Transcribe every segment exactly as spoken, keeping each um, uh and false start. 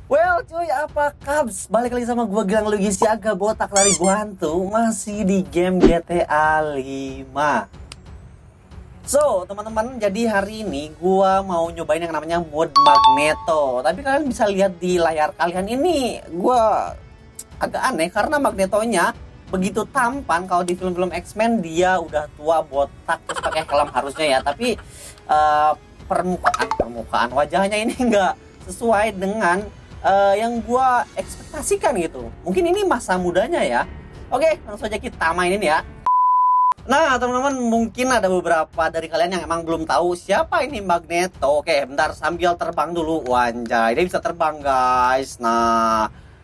Well cuy, apa kabs? Balik lagi sama gue Gilang Luigi Siaga, botak lari gua hantu. Masih di game G T A lima. So teman-teman, jadi hari ini gua mau nyobain yang namanya mode Magneto. Tapi kalian bisa lihat di layar kalian ini, gua agak aneh karena Magnetonya begitu tampan. Kalau di film-film X-Men dia udah tua, botak, terus pakai helm harusnya ya. Tapi uh, permukaan permukaan wajahnya ini enggak sesuai dengan Uh, yang gua ekspektasikan gitu. Mungkin ini masa mudanya ya. Oke, langsung aja kita mainin ya. Nah teman-teman, mungkin ada beberapa dari kalian yang emang belum tahu siapa ini Magneto. Oke, bentar sambil terbang dulu. Wanjay, dia bisa terbang guys. Nah,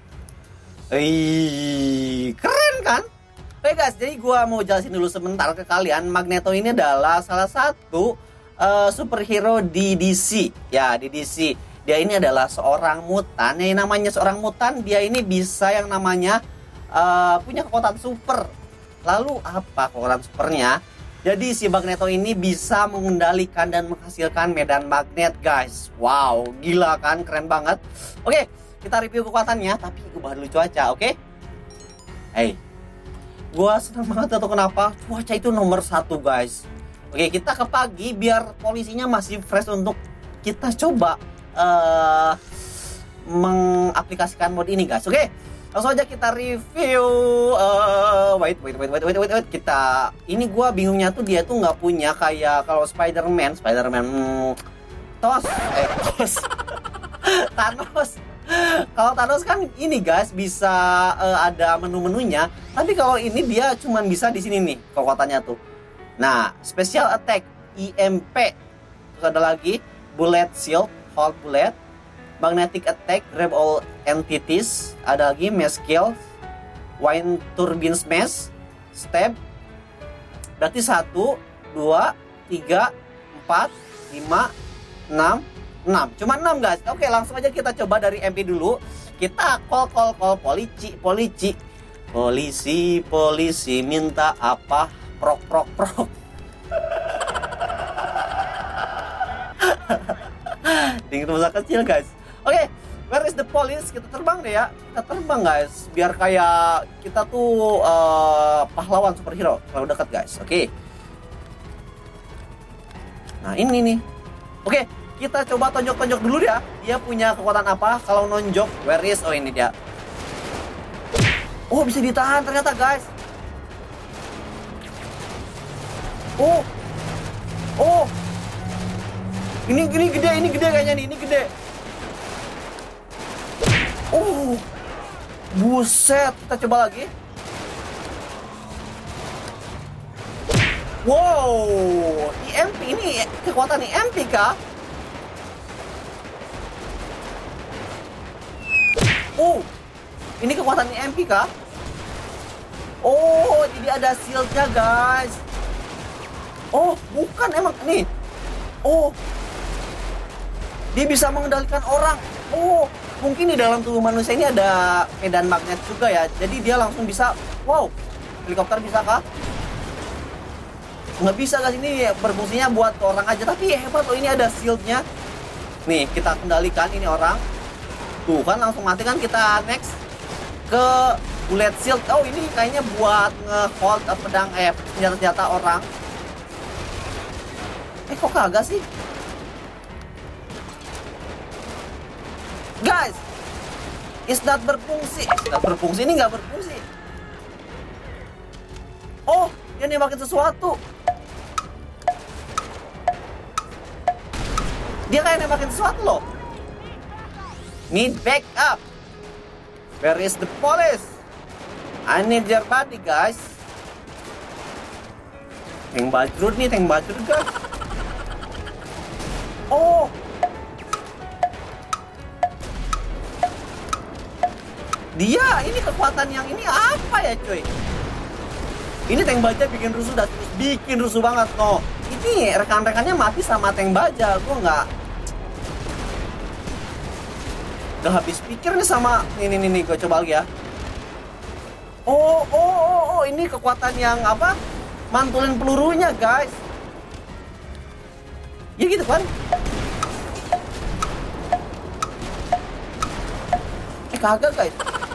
Ih, keren kan? Oke guys, jadi gua mau jelasin dulu sebentar ke kalian. Magneto ini adalah salah satu uh, superhero di D C. Ya, di D C. Dia ini adalah seorang mutan. Yang namanya seorang mutan, dia ini bisa yang namanya uh, punya kekuatan super. Lalu apa kekuatan supernya? Jadi si Magneto ini bisa mengendalikan dan menghasilkan medan magnet guys. Wow, gila kan, keren banget. Oke, kita review kekuatannya, tapi ubah dulu cuaca, oke? Hey, gua senang banget atau kenapa? Cuaca itu nomor satu guys. Oke, kita ke pagi biar polisinya masih fresh untuk kita coba Uh, mengaplikasikan mode ini guys. Oke, langsung aja kita review. uh, wait, wait, wait, wait, wait, wait, wait. Kita, ini gua bingungnya tuh dia tuh nggak punya kayak kalau Spider-Man, Spider-Man hmm, Tos, eh Tos, Thanos. Kalau Thanos kan ini guys bisa uh, ada menu-menunya, tapi kalau ini dia cuman bisa di sini nih kekuatannya tuh. Nah, special attack I M P, terus ada lagi bullet shield, hold bullet, magnetic attack, grab all entities, ada lagi mass kill, wind turbine smash, step. Berarti satu, dua, tiga, empat, lima, enam, enam. Cuma enam guys. Oke, langsung aja kita coba dari M P dulu. Kita call call call polisi, polisi, polisi, polisi minta apa? Prok prok prok. Dingin masa kecil guys. Oke, okay, where is the police? Kita terbang deh ya. Kita terbang guys, biar kayak kita tuh uh, pahlawan superhero kalau dekat guys. Oke, okay. Nah ini nih. Oke, okay, kita coba tonjok-tonjok dulu ya. Dia punya kekuatan apa kalau nonjok? Where is? Oh ini dia. Oh bisa ditahan ternyata guys. Oh, oh. Ini ini gede, ini gede kayaknya nih, ini gede. Oh, buset, kita coba lagi. Wow, I M P ini kekuatan I M P kah? Oh, ini kekuatan I M P kah? Oh, jadi ada shieldnya guys. Oh, bukan emang nih. Oh, dia bisa mengendalikan orang. Oh, mungkin di dalam tubuh manusia ini ada medan magnet juga ya. Jadi dia langsung bisa. Wow, helikopter bisa kah? Nggak bisa guys, ini berfungsinya buat orang aja. Tapi hebat loh, ini ada shieldnya. Nih, kita kendalikan ini orang. Tuh kan langsung mati kan. Kita next ke bullet shield. Oh, ini kayaknya buat nge-hold pedang eh senjata-senjata orang. Eh kok kagak sih? Guys, is that berfungsi? Eh, tidak berfungsi, ini nggak berfungsi. Oh, dia nembakin sesuatu. Dia kayak nembakin sesuatu loh. Need backup. Where is the police? I need your body guys. Tank bajrut nih, tank bajrut guys. Oh, dia ini kekuatan yang ini apa ya cuy? Ini tank baja bikin rusuh dah, bikin rusuh banget no. Ini rekan-rekannya mati sama tank baja, gue nggak nggak habis pikir nih sama ini nih nih gue coba lagi ya. Oh oh oh oh ini kekuatan yang apa? Mantulin pelurunya guys. Ya gitu kan. kagak guys.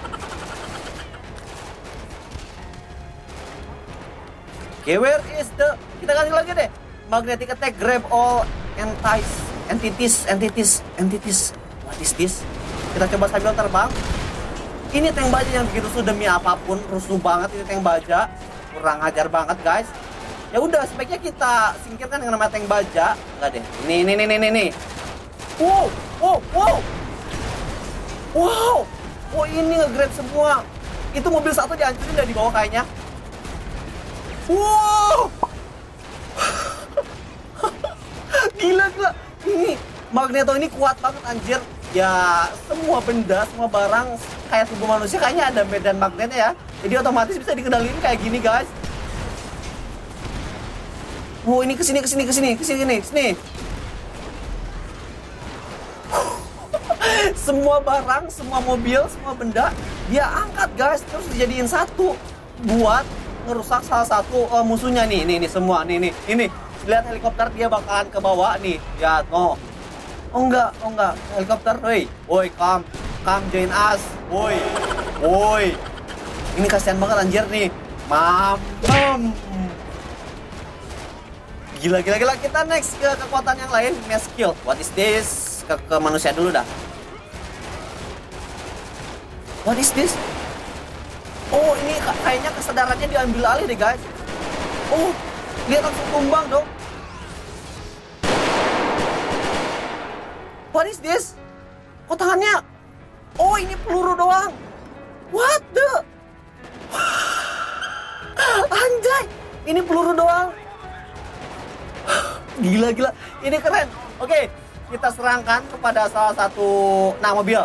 Okay, where is the... Kita ganti lagi deh. Magnetic attack, grab all entities, entities, entities, entities. What is this? Kita coba sambil terbang. Ini tank baja yang begitu rusuh demi apapun, rusuh banget ini tank baja. Kurang ajar banget guys. Ya udah, sebaiknya kita singkirkan dengan nama tank baja. Enggak deh. Ini, ini, ini, ini, ini. Wow, wow, wow. Wow. Oh, ini nge-grab semua. Itu mobil satu dihancurin dari bawah kayaknya. Wow. Gila, gila. Ini Magneto ini kuat banget anjir. Ya, semua benda, semua barang kayak tubuh manusia kayaknya ada medan magnetnya ya. Jadi otomatis bisa dikendaliin kayak gini, guys. Wow, ini kesini, kesini, kesini, kesini, sini. Semua barang, semua mobil, semua benda dia angkat, guys, terus dijadiin satu buat ngerusak salah satu uh, musuhnya nih. Nih, nih semua, nih, nih, ini. Lihat helikopter dia bakalan ke bawah nih. Ya, no. Oh enggak, oh enggak, helikopter, woi, woi, come, come join us, woi, woi, ini kasihan banget anjir nih, mamam, gila, gila, gila, kita next ke kekuatan yang lain, mass kill, what is this, ke, ke manusia dulu dah, what is this, oh ini kayaknya kesadarannya diambil alih deh guys, oh, lihat langsung tumbang dong. What is this? Kok tangannya? Oh, ini peluru doang. What the? Anjay, ini peluru doang. Gila, gila. Ini keren. Oke, kita serangkan kepada salah satu nah mobil.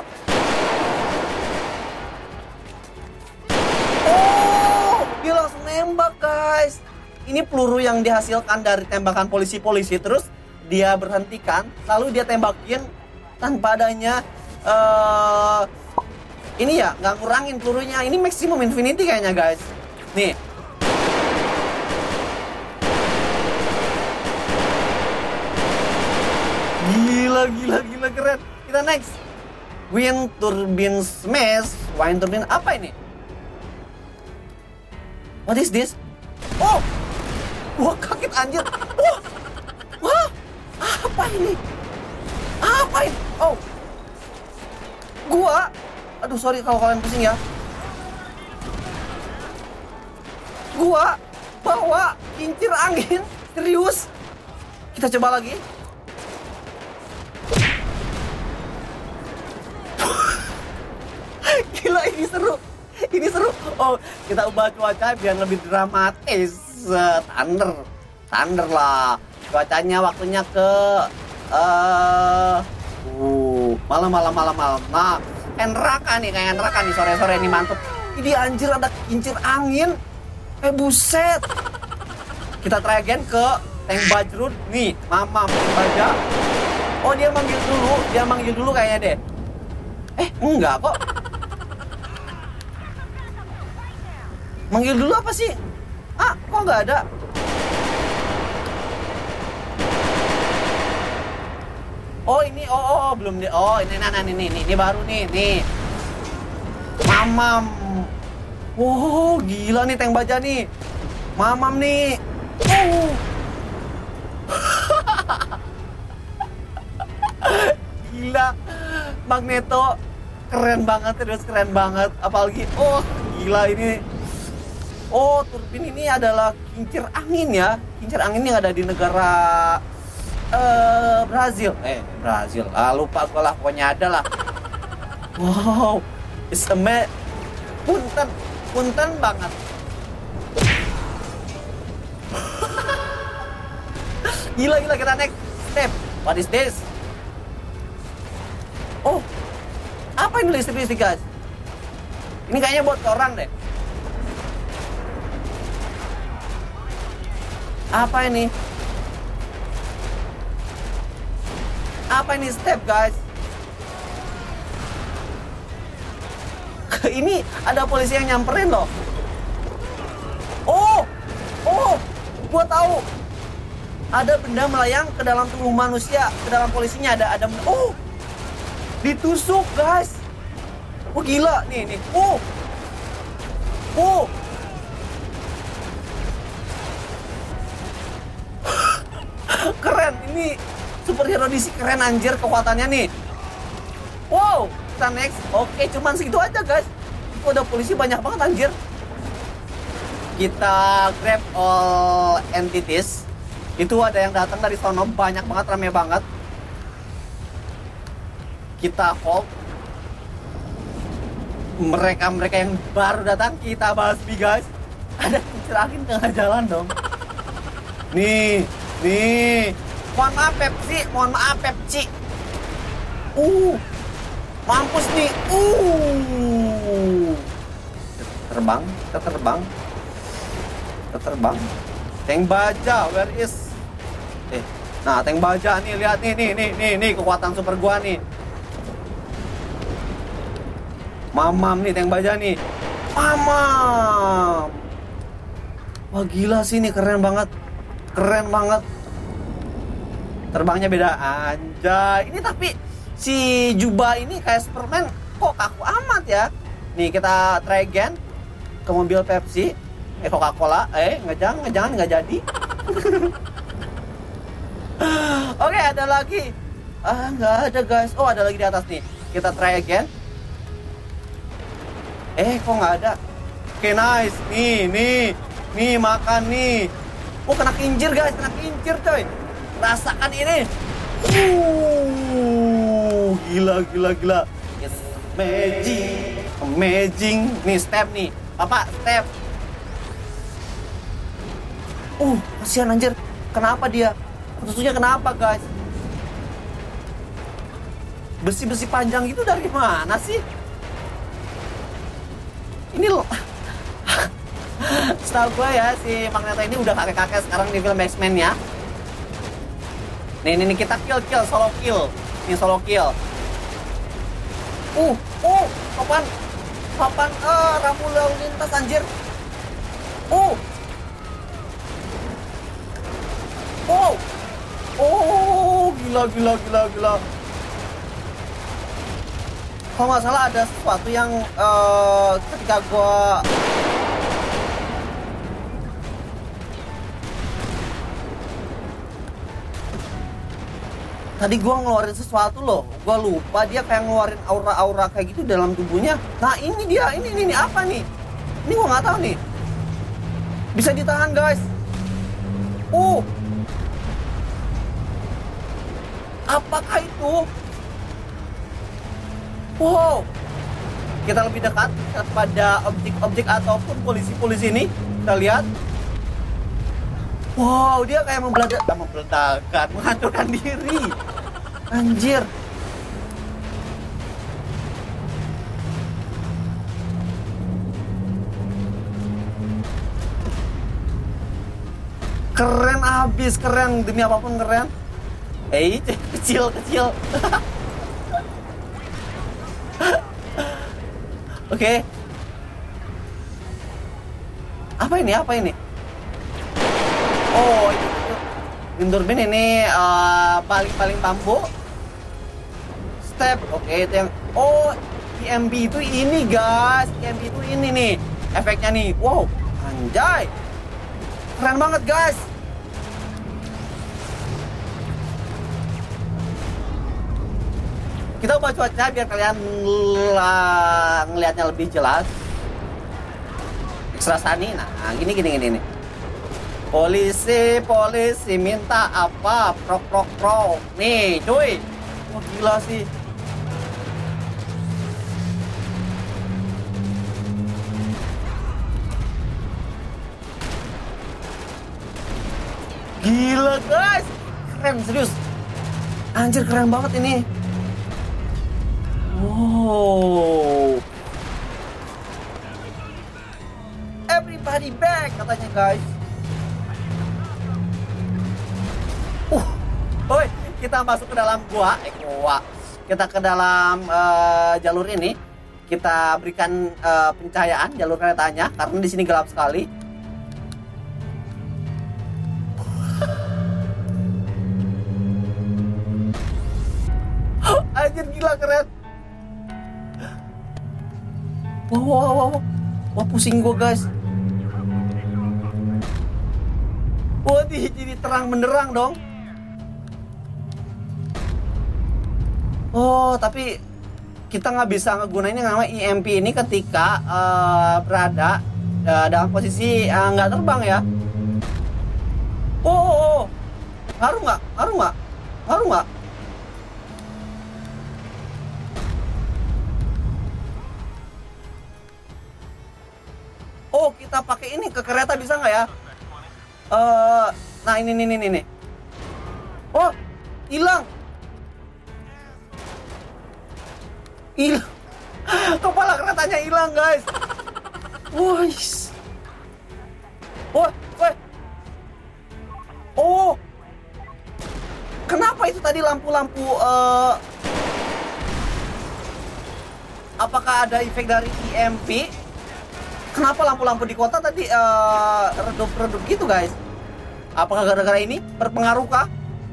Oh, dia langsung nembak, guys. Ini peluru yang dihasilkan dari tembakan polisi-polisi, terus dia berhentikan, lalu dia tembakin tanpa adanya uh, ini ya, nggak ngurangin pelurunya. Ini maximum infinity kayaknya guys. Nih, gila, gila, gila, keren. Kita next, wind turbine smash. Wind turbine apa ini? What is this? Oh, wah, kaget anjir. Wah, wah. Apa ini? Apa ini? Oh, gua, aduh sorry kalau kalian pusing ya. Gua bawa kincir angin, serius. Kita coba lagi. Gila, ini seru, ini seru. Oh, kita ubah cuaca biar lebih dramatis. Thunder, thunder lah. Cuacanya waktunya ke uh, uh malam malam malam malam. Nah, kayak neraka nih, kayak neraka nih sore-sore nih, mantep. Ini anjir ada kincir angin. Eh buset. Kita try again ke tank Bajrut nih, mama tank baja. Oh, dia manggil dulu, dia manggil dulu kayaknya deh. Eh, enggak kok. Manggil dulu apa sih? Ah, kok nggak ada? Oh ini, oh, oh, oh belum di, oh ini, nah, nah, ini, ini, ini baru nih, nih, mamam, wow gila nih tank baja nih, mamam nih, oh, gila, Magneto keren banget, terus keren banget, apalagi, oh gila ini, oh turbin ini adalah kincir angin ya, kincir angin yang ada di negara Uh, Brazil, eh Brazil, ah lupa gue lah, pokoknya ada lah. Wow, it's a me, punten, punten banget. Gila, gila, kita next step. What is this? Oh, apa ini listrik-listrik guys? Ini kayaknya buat orang deh. Apa ini? Apa ini step guys? Ini ada polisi yang nyamperin loh. Oh, oh, gua tahu. Ada benda melayang ke dalam tubuh manusia, ke dalam polisinya ada ada. Oh, ditusuk guys. Oh gila nih nih. Uh. Uh. Keren ini superhero D C keren anjir kekuatannya nih. Wow, kita next. Oke, cuman segitu aja guys. Itu ada polisi banyak banget anjir. Kita grab all entities. Itu ada yang datang dari sono banyak banget, rame banget. Kita hold mereka-mereka yang baru datang, kita basmi guys. Ada kincir angin tengah jalan dong. Nih, nih. Mohon maaf Pepsi, mohon maaf Pepsi. Uh, mampus nih. Uh, terbang, kita terbang, kita terbang. Tank baja, where is? Eh, nah tank baja nih, lihat nih, nih, nih, nih, nih kekuatan super gua nih. Mamam nih tank baja nih. Mamam. Wah gila sih ini keren banget. Keren banget. Terbangnya beda anjay. Ini tapi si jubah ini kayak Superman kok kaku amat ya. Nih kita try again ke mobil Pepsi. Eh Coca-Cola. Eh nggak jangan, nggak jangan, nggak jadi. Oke ada lagi. Ah nggak ada guys. Oh ada lagi di atas nih. Kita try again. Eh kok nggak ada. Oke nice. Nih nih nih makan nih. Oh kena kincir guys, kena kincir coy. Rasakan ini. Uh, gila gila gila. Yes, amazing, amazing. Nih step nih, Bapak step. Uh, kasihan anjir. Kenapa dia? Putusnya kenapa guys? Besi-besi panjang itu dari mana sih? Ini loh. Setahu gue ya si Magneto ini udah kakek-kakek sekarang di film X-Men ya. Nih, nih, nih kita kill kill solo kill. Ini solo kill. Uh, uh, kapan? Kapan uh, rambu lalu lintas anjir. Uh. Oh. Oh, gila gila gila gila. Kalau nggak salah ada sesuatu yang uh, ketika gua tadi gua ngeluarin sesuatu loh, gua lupa dia kayak ngeluarin aura-aura kayak gitu dalam tubuhnya. Nah ini dia, ini ini, ini apa nih? Ini gua nggak tahu nih. Bisa ditahan guys. Uh, apakah itu? Wow, kita lebih dekat kepada objek-objek ataupun polisi-polisi ini. Kita lihat. Wow, dia kayak membeledak, membeledakan, menghancurkan diri. Anjir. Keren abis, keren demi apapun keren. Eh, kecil kecil. Oke. Okay. Apa ini? Apa ini? Oh, itu, itu. Gundurbin ini uh, paling-paling bambu. Step. Oke, okay, itu yang oh, E M B itu ini, guys. E M B itu ini nih. Efeknya nih. Wow, anjay. Keren banget, guys. Kita ubah cuaca biar kalian ngelihatnya lebih jelas. Ekstra sunny. Nah, gini gini gini nih. Polisi, polisi minta apa? Prok prok prok. Nih, cuy. Wah, gila sih. Gila, guys. Keren, serius. Anjir, keren banget ini. Wow. Everybody back katanya guys. Uh, oi, kita masuk ke dalam gua, eh gua. Kita ke dalam uh, jalur ini. Kita berikan uh, pencahayaan jalur keretanya karena di sini gelap sekali. Anjir gila keren. Wah, wah, wah, wah, wah pusing gue guys. Wah, di, jadi terang benderang dong. Oh, tapi kita nggak bisa ngegunain yang namanya E M P ini ketika uh, berada uh, dalam posisi uh, nggak terbang ya. Oh, oh, oh. Ngaruh nggak? Ngaruh nggak? Ngaruh nggak? Oh, kita pakai ini ke kereta bisa nggak ya? Uh, nah ini nih nih nih. Oh, hilang. Hilang. Kepala keretanya hilang, guys. Wah. Wah, wah. Oh. Kenapa itu tadi lampu-lampu uh, apakah ada efek dari E M P? Kenapa lampu-lampu di kota tadi uh, redup-redup gitu, guys? Apakah gara-gara ini berpengaruh kah?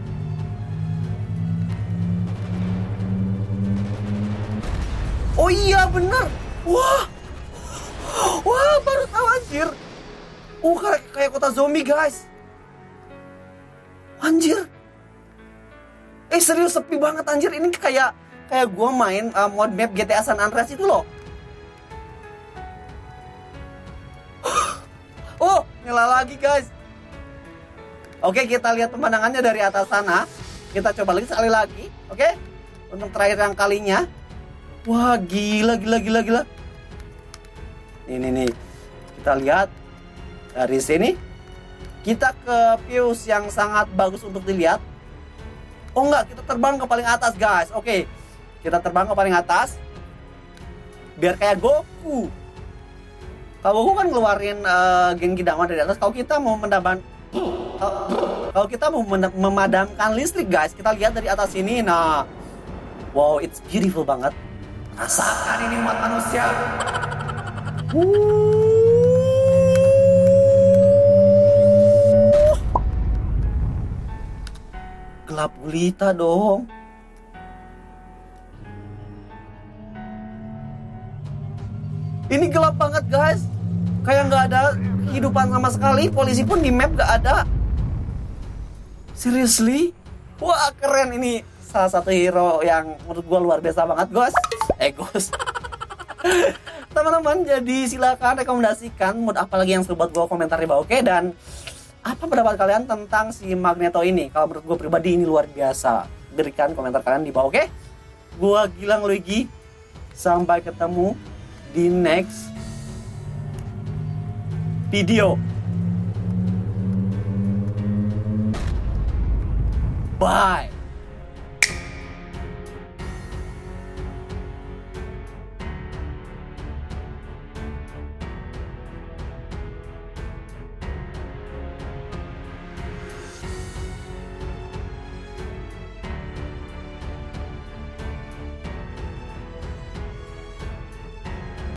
Oh iya bener. Wah. Wah, baru tahu anjir. Oh, kayak, kayak kota zombie, guys. Anjir. Eh serius sepi banget anjir. Ini kayak kayak gua main uh, mod map G T A San Andreas itu loh. Oh, nyala lagi guys. Oke, kita lihat pemandangannya dari atas sana. Kita coba lagi sekali lagi. Oke, untuk terakhir yang kalinya. Wah, gila, gila, gila, gila. Ini nih, kita lihat dari sini. Kita ke views yang sangat bagus untuk dilihat. Oh enggak, kita terbang ke paling atas guys. Oke, kita terbang ke paling atas. Biar kayak Goku. Kalau Goku kan ngeluarin uh, Genki Dama dari atas. Kalau kita mau mendaban, kalau kita mau memadamkan listrik guys, kita lihat dari atas sini. Nah, wow, it's beautiful banget. Rasakan ini umat manusia. Gelap gulita dong. Ini gelap banget guys. Kayak nggak ada kehidupan sama sekali. Polisi pun di map nggak ada. Seriously? Wah keren ini. Salah satu hero yang menurut gue luar biasa banget guys. Eh guys. Teman-teman, jadi silakan rekomendasikan mod apa lagi yang seru buat gue komentar di bawah. Oke, dan apa pendapat kalian tentang si Magneto ini? Kalau menurut gue pribadi ini luar biasa. Berikan komentar kalian di bawah, oke? Gue Gilang Luigi. Sampai ketemu di next video. Bye.